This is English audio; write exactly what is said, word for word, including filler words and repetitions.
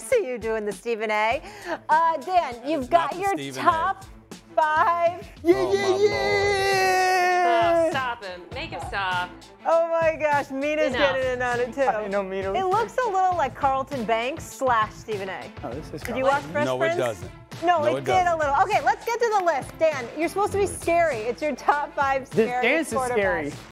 see you doing the Stephen A. Uh, Dan, you've got your Stephen top five. Yeah, Oh, yeah, yeah! Oh, stop him. Make him stop. Oh my gosh, Mina's Enough. getting in on it too. I didn't know Mina was It looks a little like Carlton Banks slash Stephen A. Oh, this is Did you watch Fresh No, Prince? it doesn't. No, No, it, it did doesn't. a little. Okay, let's get to the list. Dan, you're supposed to be scary. It's your top five This scary dance is scary.